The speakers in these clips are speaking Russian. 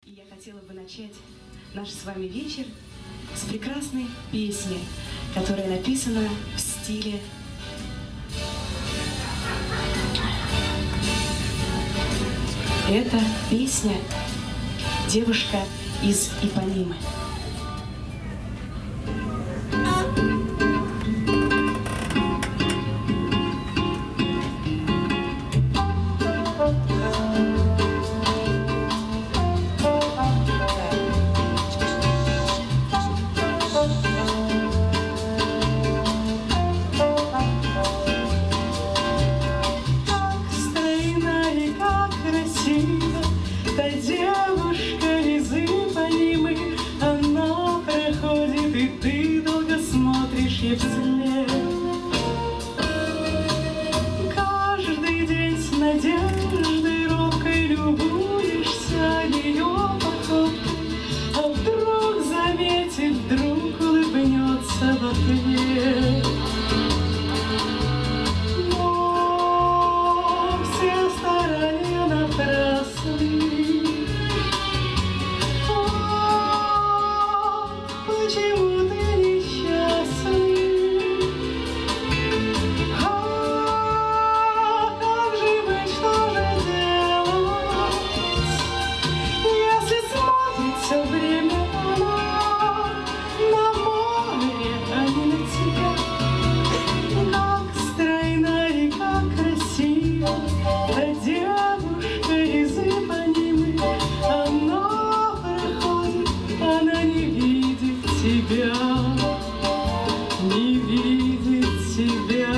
И я хотела бы начать наш с вами вечер с прекрасной песни, которая написана в стиле это песня «Девушка из Ипанимы». Та девушка из Ипанимы, она проходит, и ты долго смотришь ей вслед. Каждый день с надеждой робкой любуешься ее походкой, а вдруг заметит, вдруг улыбнется в ответ. Но все старания напрасны. Почему ты несчастный? Как же быть, что же делать, если смотрит все время на море, а не на тебя? Как стройна и как красива та девушка из Ипанимы, она проходит, она не видит тебя, не видит тебя.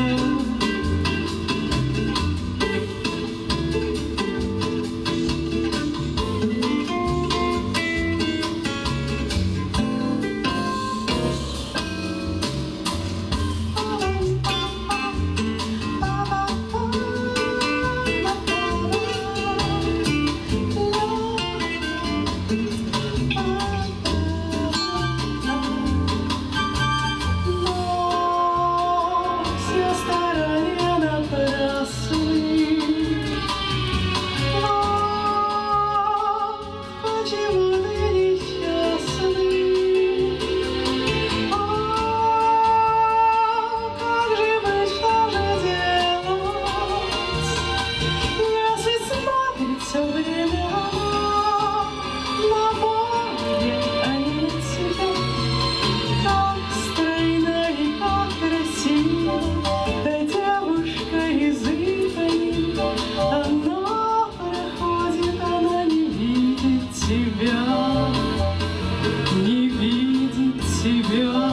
Не видит тебя,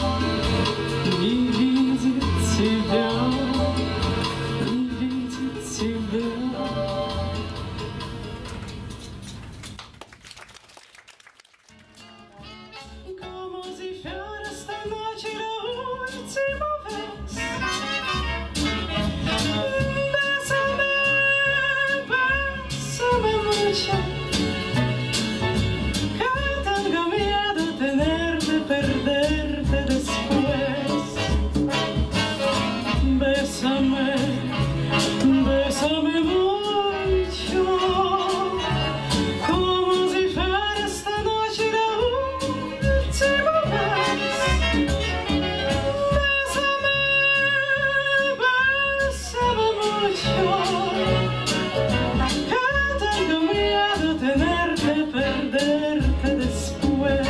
не видит тебя, не видит тебя. Como si fuera esta noche la última vez. Bésame, bésame mucho. Perderte después. Bésame, bésame mucho, como si fuera esta noche la última vez. Bésame, bésame mucho, que tengo miedo tenerte, perderte después.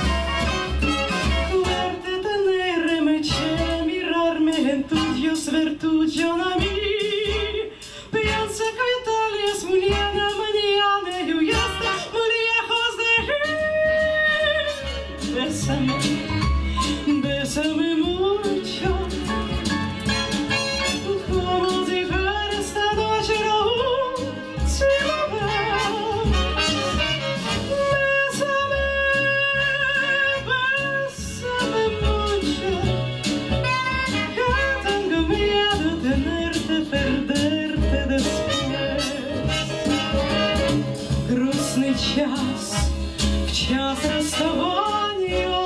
Ver tuyo a mí, piensa que Italia es mañana, mañana y ya está muy lejos de mí. Bésame, bésame mucho, como si fuera esta noche la última vez. Bésame, bésame mucho. Tenerte, perderte después. Грустный час, в час расставания.